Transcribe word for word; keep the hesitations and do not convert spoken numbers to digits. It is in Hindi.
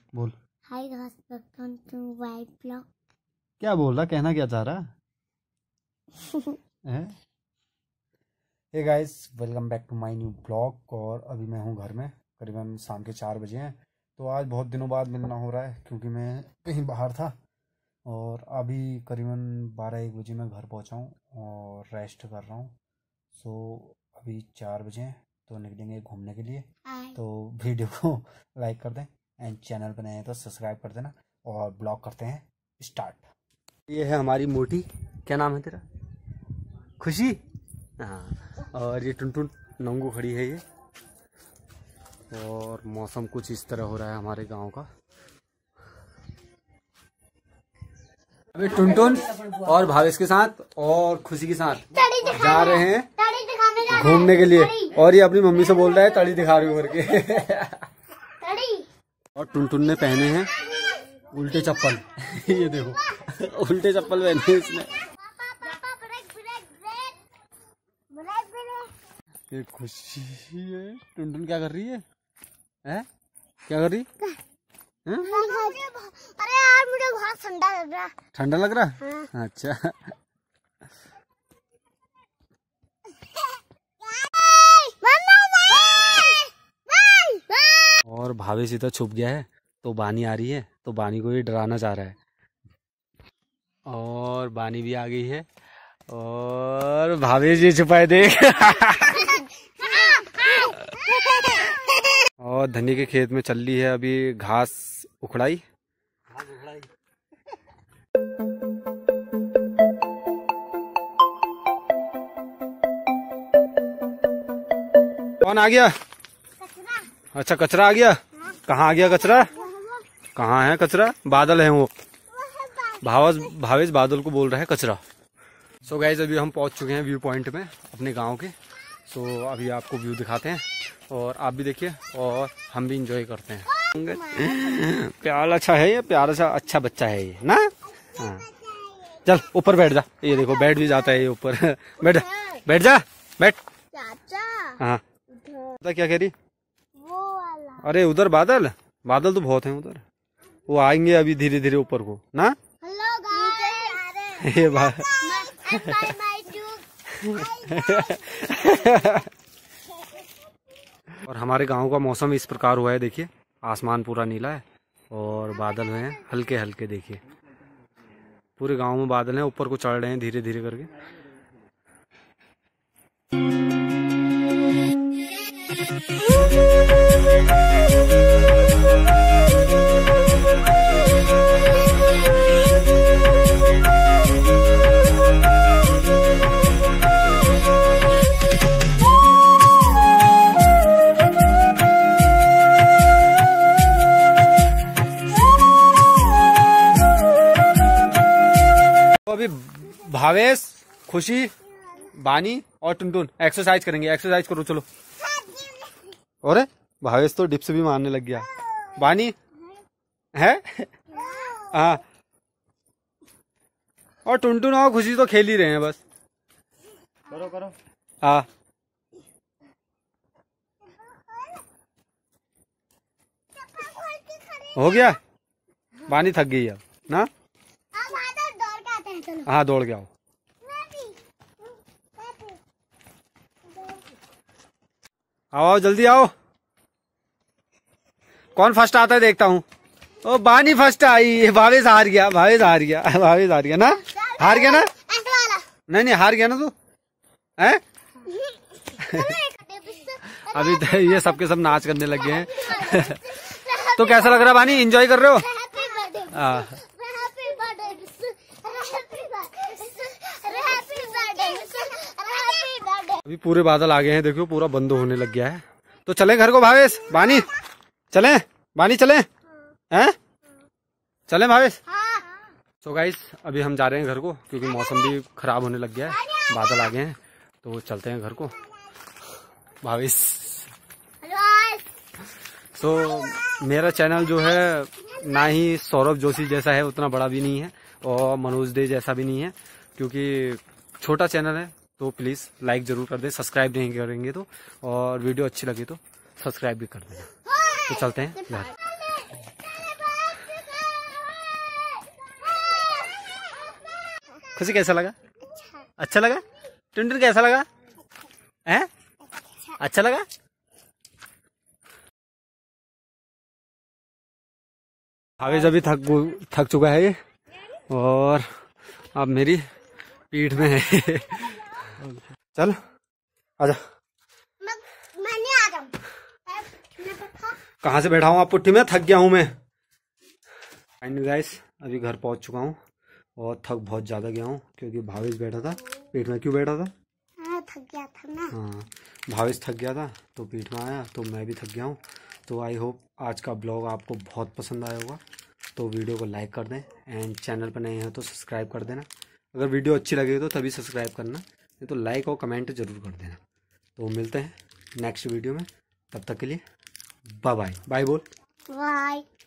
बोल। Hi guys, welcome to why blog. क्या बोल रहा, कहना क्या चाह रहा है? Hey guys, welcome back to my new blog. और अभी मैं हूँ घर में, करीबन शाम के चार बजे हैं। तो आज बहुत दिनों बाद मिलना हो रहा है क्योंकि मैं कहीं बाहर था। और अभी करीबन बारह एक बजे मैं घर पहुँचा हूँ और रेस्ट कर रहा हूँ। सो अभी चार बजे हैं तो निकलेंगे घूमने के लिए। तो वीडियो को लाइक कर दें एंड चैनल पर नए हैं तो सब्सक्राइब कर देना और ब्लॉग करते हैं स्टार्ट। ये है हमारी मोटी, क्या नाम है तेरा? खुशी। हाँ, और ये टुन टुन नंगू खड़ी है ये। और मौसम कुछ इस तरह हो रहा है हमारे गांव का। अभी टुनटुन और भावेश के साथ और खुशी के साथ जा रहे हैं घूमने के लिए। और ये अपनी मम्मी से बोल रहा है तड़ी दिखा रही हूँ करके। और टुनटुन ने पहने हैं उल्टे चप्पल। ये देखो उल्टे चप्पल पहने इसने। ये खुशी है। टुनटुन क्या कर रही है? हैं? क्या कर रही? हैं? अरे यार मुझे बहुत ठंडा लग रहा है। ठंडा लग रहा है? हाँ। अच्छा। और भावेश इधर छुप गया है तो बानी आ रही है तो बानी को ये डराना चाह रहा है। और बानी भी आ गई है और भावेश ये छुपाए देख। और धनी के खेत में चल रही है अभी घास उखड़ाई। कौन आ गया? अच्छा, कचरा आ गया। कहाँ आ गया कचरा? कहाँ है कचरा? बादल है वो। भावेश भावेश बादल को बोल रहा है कचरा। सो so गाइस, अभी हम पहुंच चुके हैं व्यू पॉइंट में अपने गांव के। सो so अभी आपको व्यू दिखाते हैं और आप भी देखिए और हम भी इंजॉय करते हैं। प्यार अच्छा है ये, प्यार अच्छा अच्छा बच्चा है ये ना। हाँ, चल ऊपर बैठ जा। ये देखो बैठ भी जाता है ये ऊपर। बैठ जा, बैठ जा, बैठ। हाँ, क्या कह रही? अरे उधर बादल बादल तो बहुत हैं उधर। वो आएंगे अभी धीरे धीरे ऊपर को ना। हेलो गाइस, ये बात। और हमारे गांव का मौसम इस प्रकार हुआ है। देखिए आसमान पूरा नीला है और बादल हुए हैं हल्के हल्के। देखिए पूरे गांव में बादल हैं, ऊपर को चढ़ रहे हैं धीरे धीरे करके। तो अभी भावेश, खुशी, बानी और टुनटुन एक्सरसाइज करेंगे। एक्सरसाइज करो चलो। और भावेश तो डिप्स भी मारने लग गया। बानी है? हाँ, और टुनटुन और खुशी तो खेल ही रहे हैं बस। करो करो। हाँ, हो गया। बानी थक गई अब ना। हाँ, दौड़ के आओ। आओ जल्दी आओ। कौन फर्स्ट आता है देखता हूँ। ओ बानी फर्स्ट आई। भावेश हार गया, भावेश हार गया, भावेश हार गया ना। हार गया ना? नहीं नहीं, हार गया ना तू हैं? अभी तो ये सबके सब नाच करने लग गए हैं। तो कैसा लग रहा है बानी? एंजॉय कर रहे हो? हाँ। अभी पूरे बादल आ गए हैं, देखो पूरा बंद होने लग गया है। तो चलें घर को भावेश, बानी चलें? बानी चलें? हैं? चलें भावेश? सो गाइस, अभी हम जा रहे हैं घर को क्योंकि मौसम भी खराब होने लग गया है, बादल आ गए हैं। तो चलते हैं घर को भावेश। सो so, मेरा चैनल जो है ना ही सौरभ जोशी जैसा है, उतना बड़ा भी नहीं है, और मनोज दे जैसा भी नहीं है, क्योंकि छोटा चैनल है। तो प्लीज़ लाइक ज़रूर कर दें, सब्सक्राइब नहीं करेंगे तो, और वीडियो अच्छी लगी तो सब्सक्राइब भी कर देना। तो चलते हैं घर। खुशी कैसा लगा? अच्छा अच्छा लगा? टुनटुन कैसा लगा? हैं? अच्छा लगा? भावेश अभी थक थक चुका है ये, और अब मेरी पीठ में है। चल आजा। मैं मैं नहीं आ रहा हूँ। मैं बैठा। कहाँ से बैठा हूँ आप पुट्ठी में? थक गया हूँ मैं। फाइनली गाइस अभी घर पहुँच चुका हूँ और थक बहुत ज़्यादा गया हूँ, क्योंकि भावेश बैठा था पीठ में। क्यों बैठा था? हाँ थक गया था ना। हाँ, भावेश थक गया था तो पीठ में आया, तो मैं भी थक गया हूँ। तो आई होप आज का ब्लॉग आपको बहुत पसंद आया होगा। तो वीडियो को लाइक कर दें, एंड चैनल पर नए हैं तो सब्सक्राइब कर देना। अगर वीडियो अच्छी लगे तो तभी सब्सक्राइब करना, नहीं तो लाइक और कमेंट जरूर कर देना। तो मिलते हैं नेक्स्ट वीडियो में, तब तक के लिए बाय बाय। बाय बोल। बाय।